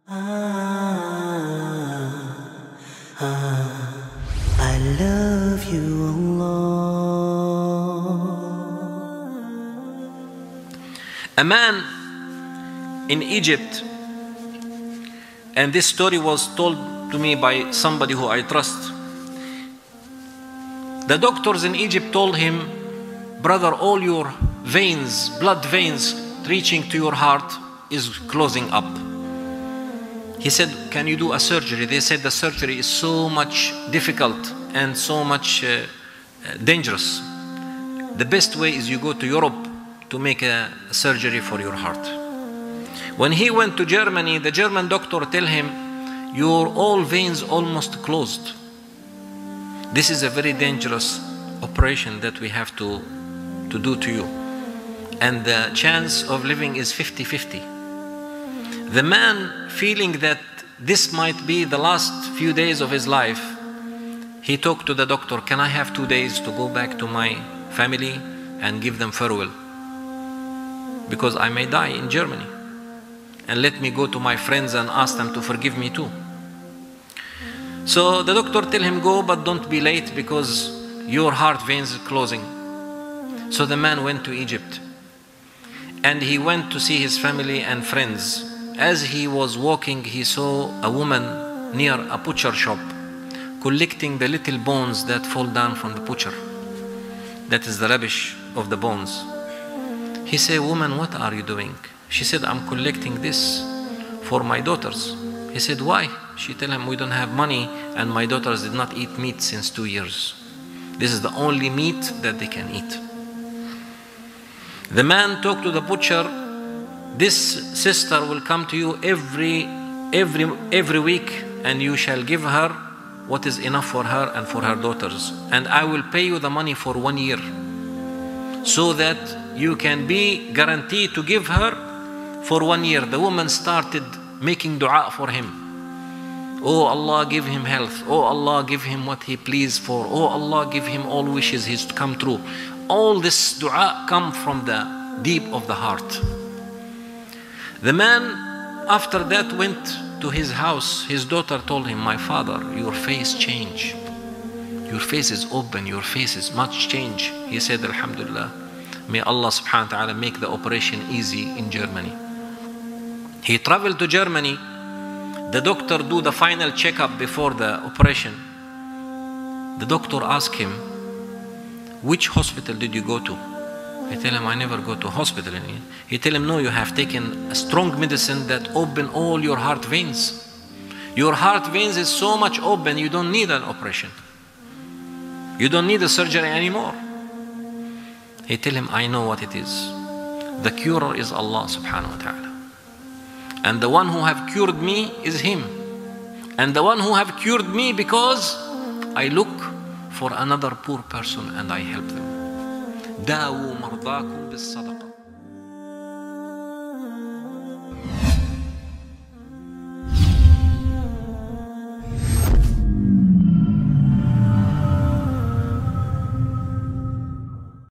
I love you, Allah. A man in Egypt, and this story was told to me by somebody who I trust. The doctors in Egypt told him, brother, all your veins, blood veins reaching to your heart is closing up. He said, can you do a surgery? They said the surgery is so much difficult and so much dangerous. The best way is you go to Europe to make a surgery for your heart. When he went to Germany, the German doctor tell him, your all veins almost closed. This is a very dangerous operation that we have to do to you. And the chance of living is 50-50. The man, feeling that this might be the last few days of his life, he talked to the doctor, can I have 2 days to go back to my family and give them farewell? Because I may die in Germany. And let me go to my friends and ask them to forgive me too. So the doctor tell him, go, but don't be late because your heart veins are closing. So the man went to Egypt. And he went to see his family and friends. As he was walking, he saw a woman near a butcher shop collecting the little bones that fall down from the butcher. That is the rubbish of the bones. He said, woman, what are you doing? She said, I'm collecting this for my daughters. He said, why? She told him, we don't have money and my daughters did not eat meat since 2 years. This is the only meat that they can eat. The man talked to the butcher, this sister will come to you every week and you shall give her what is enough for her and for her daughters. And I will pay you the money for 1 year so that you can be guaranteed to give her for 1 year. The woman started making dua for him. Oh Allah, give him health. Oh Allah, give him what he pleased for. Oh Allah, give him all wishes his to come true. All this dua come from the deep of the heart. The man after that went to his house. His daughter told him, my father, your face changed. Your face is open, your face is much changed. He said, Alhamdulillah, may Allah subhanahu wa ta'ala make the operation easy in Germany. He traveled to Germany. The doctor do the final checkup before the operation. The doctor asked him, which hospital did you go to? He tell him, I never go to hospital. He tell him, no, you have taken a strong medicine that open all your heart veins. Your heart veins is so much open, you don't need an operation. You don't need a surgery anymore. He tell him, I know what it is. The curer is Allah subhanahu wa ta'ala. And the one who have cured me is him. And the one who have cured me because I look for another poor person and I help them. داووا مرضاكم بالصدقة.